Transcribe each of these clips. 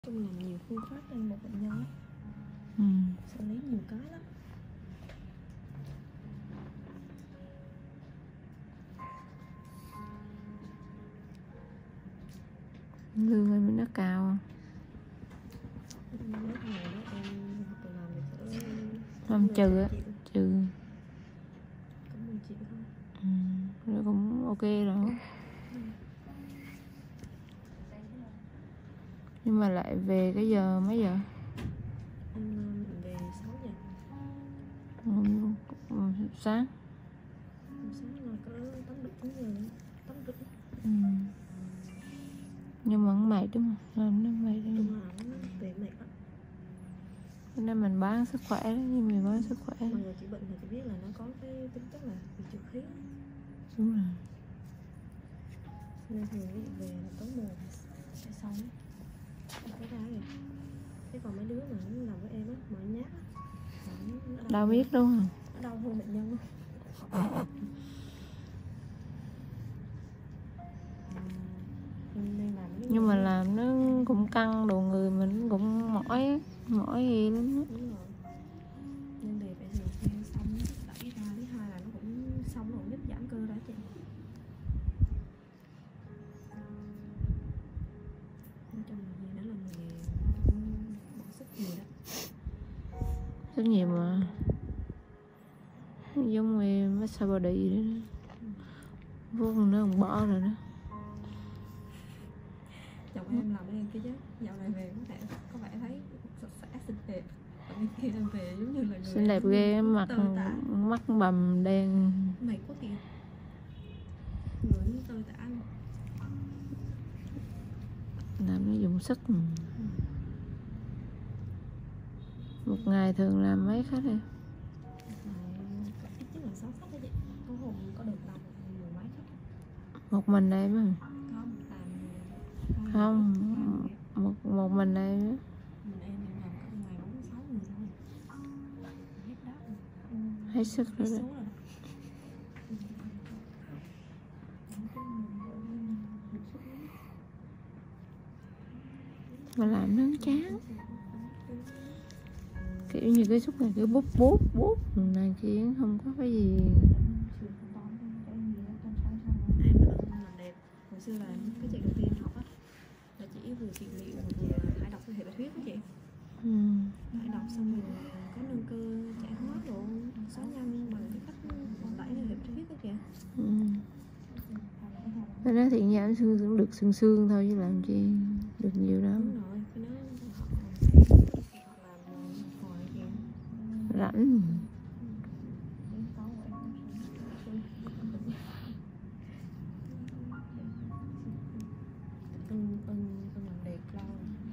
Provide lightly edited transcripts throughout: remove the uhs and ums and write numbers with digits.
Chung làm nhiều phương pháp trên một bệnh nhân á, xử lý nhiều cái lắm. Lương em nó cao Mấy ngày đó em tự làm được không? Trừ á, trừ có 10 triệu thôi. nó cũng ok rồi. Nhưng mà lại về cái giờ mấy giờ? Em về 6 giờ. Sáng. Sáng là có 8 giờ 9 giờ, 8 rưỡi. Nhưng mà nó mệt đúng không? Làm nó mệt đúng Chung là nó về mệt lắm. Nên mình bán sức khỏe đó, nhưng mình bán sức khỏe. Mọi người chỉ bệnh thì chỉ biết là nó có cái tính chất là bị trượt khí. Đúng rồi. Nên thường ví dụ về là tối mùa sẽ xong ấy. Cái ra rồi. Thế còn mấy đứa mà nó làm với em á, mà nó nhát á, nó Đâu biết đúng không? nó đau hơn bệnh nhân á. Nhưng mà làm nó cũng căng đồ người mình, cũng mỏi ghê lắm đó. Đúng rồi. Nên về phải thường xuyên xong đẩy ra, thứ hai là nó cũng xong rồi giúp giảm cơ đó chị. Nói chung là nghề đó là nghề cũng bỏ sức nhiều đó. Rất nhiều mà. Giống như massage body vậy đó. Vô nó còn bỏ rồi đó. Chồng em làm với em kia chứ, dạo này về có vẻ thấy sạch sẽ xinh đẹp. Còn kia em về giống như là người Xinh đẹp ghê, mặt mắt bầm đen. mày có kìa. Người nó tơi tả luôn. Làm nó dùng sức mà. Một ngày thường làm mấy khách đây? Ít nhất là 6 khách đó chị. Có hôm có được làm mười mấy khách. Một mình em á? Không, một mình em á? mình em làm cả ngày 46 người thôi. Hết đó. Hết sức rồi đó. Mà làm nó chán. Kiểu như cái xúc này cứ bút này kia, không có cái gì. Em là làm đẹp. Hồi xưa là cái chị đầu tiên học á, là chỉ vừa trị liệu vừa thải độc hệ bạch huyết đó chị. Thải độc xong rồi có nâng cơ chạy hóa rồi xóa nhanh bằng cái cách đẩy hệ bạch huyết đó kìa. Cái đó thì giảm xương cũng được xương thôi chứ làm chi được nhiều đâu. Đúng rồi, cái đó họ làm hồi kìa. Rảnh. Làm đẹp lâu.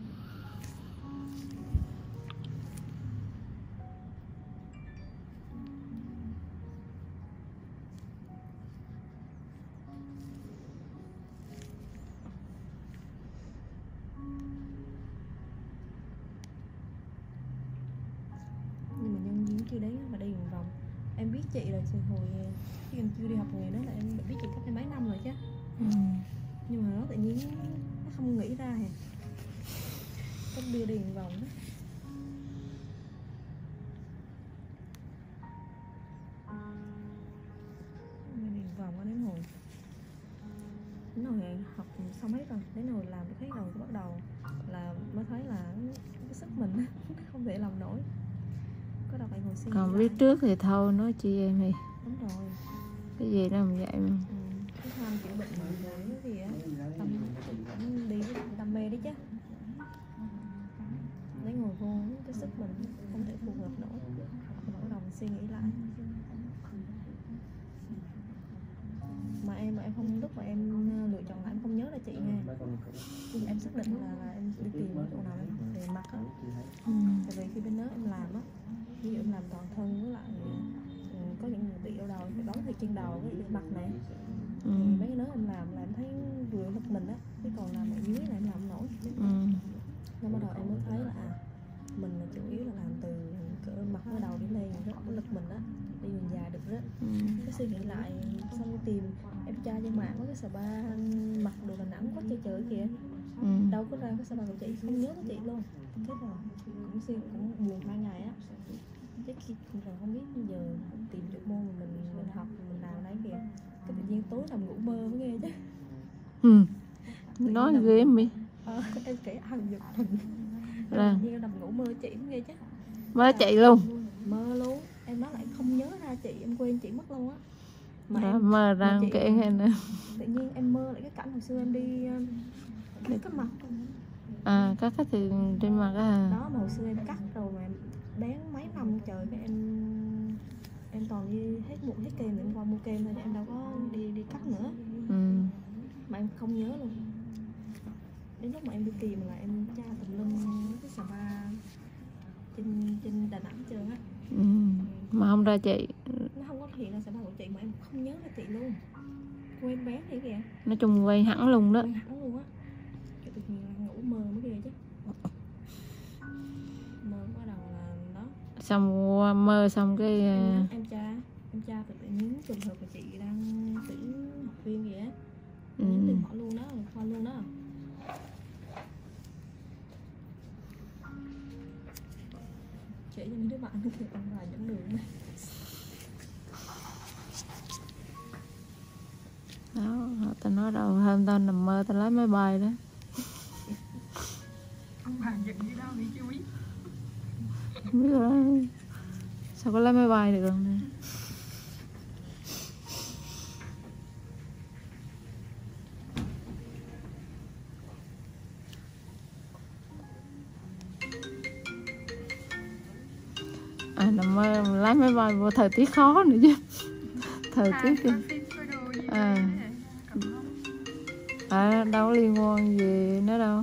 Nhưng mà nhân viên kia đấy mà đi một vòng, em biết chị là từ hồi khi em chưa đi học nghề đó là em đã biết chị cách mấy năm rồi chứ. Nhưng mà nó tự nhiên nó không nghĩ ra hả, có đưa đi một vòng đó. Đi một vòng đến hồi học xong hết rồi, đến hồi làm được hết rồi bắt đầu là mới thấy là cái sức mình không thể làm nổi. Có đọc anh hồi sinh. Còn biết trước thì thôi, nói chi em đi. Đúng rồi. Cái gì đâu mà vậy mà. Cái tham chữa bệnh rồi cái gì á, tâm đi với đam mê đấy chứ. Lấy ngồi vô cái sức mình không thể phù hợp nổi, bắt đầu suy nghĩ lại. Mà em không, lúc mà em lựa chọn là em không nhớ là chị nha. Nhưng em xác định là em đi tìm ở chỗ nào để mặc á. Tại vì khi bên đó em làm á, ví dụ em làm toàn thân với lại có những người bị đau đầu phải bó thì trên đầu với mặt này. Thì mấy cái đó em làm là em thấy vừa lực mình á, chứ còn làm ở dưới là em làm không nổi. Nên bắt đầu em mới thấy là mình là chủ yếu là làm từ cỡ mặt ở đầu đến đây rất có lực mình á, đi đường dài được đó. Cái suy nghĩ lại xong tìm em tra trên mạng có cái spa mặt đồ Đà Nẵng quá trời trời kìa. đâu có ra cái sao của chị, không nhớ của chị luôn. Thế rồi cũng siêu cũng buồn 2 ngày á, chứ rồi không biết giờ tìm được môn mà mình học mình làm đấy kìa, cái tự nhiên tối nằm ngủ mơ mới nghe chứ. Nói ghê mi. Em kể ăn giật mình Là tự nhiên nằm ngủ mơ chị mới nghe chứ. mơ chị luôn. Mơ luôn, em nói lại không nhớ ra chị, em quên chị mất luôn á. Mà Đó, em mơ ra chị, kể nghe nè. tự nhiên em mơ lại cái cảnh hồi xưa em đi cắt mặt. Cắt thì trên mặt á. Đó mà hồi xưa em cắt rồi mà em đáng mấy năm trời, cái em toàn đi hết kem để em qua mua kem thôi, em đâu có đi cắt nữa. Mà em không nhớ luôn. Đến lúc mà em đi tìm là em tra tùm lum cái spa trên Đà Nẵng trơn á. Mà không ra chị. Nó không có hiện ra spa của chị mà em không nhớ ra chị luôn. Quên bé thế kìa. Nói chung quay hẳn luôn đó. Quên hẳn luôn á. Cái tự nhiên là ngủ mơ mới ghê chứ. Mơ bắt đầu là đó. Xong mơ xong cái em tra tự nhiên trường hợp là chị đang tuyển học viên gì á. Tìm họ luôn đó, khoa luôn đó. Kể cho mấy đứa bạn thì còn vài dẫn đường này. Đó, tao nói đâu hôm tao nằm mơ tao lấy máy bay đó. Ông bà giận gì đâu thì chưa biết. Không biết đó. Sao có lấy máy bay được không nè. Nằm mơ lái máy bay vô thời tiết khó nữa chứ. Thời tiết kìa. Đâu có liên quan gì nữa đâu.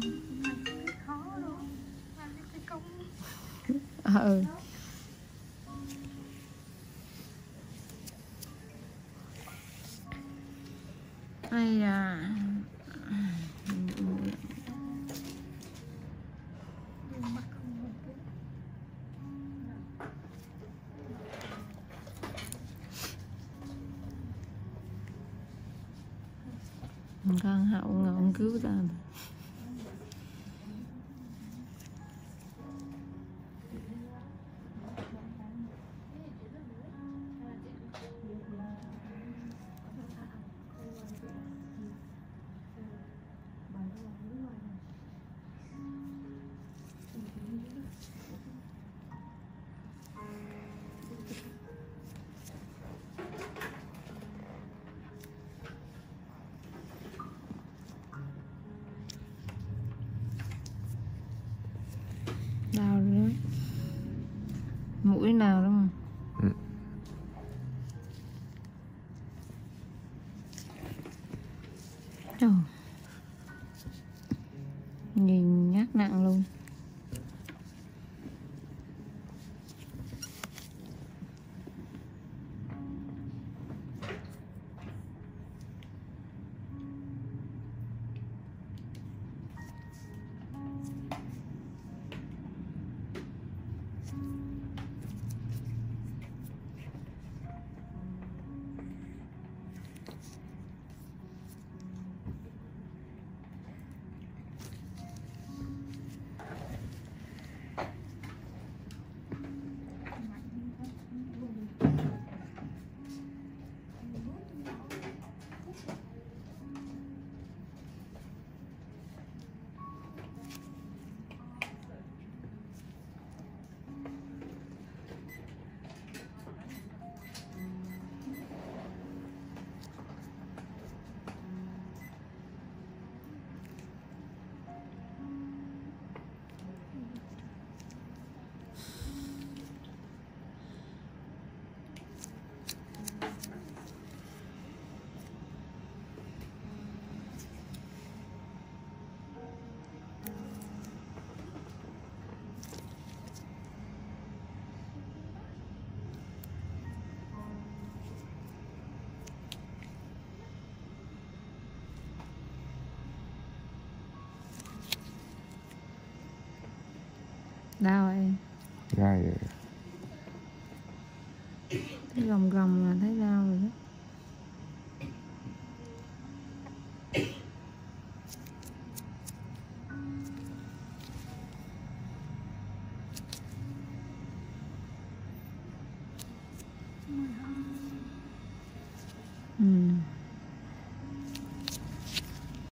Ai da. Con Hậu ngọn cứu ta. Đau nữa. Mũi nào đúng không? Nhìn nhát nặng luôn. Đau em. Gai rồi. Thấy gồng gồng là thấy đau rồi đó. Ừ.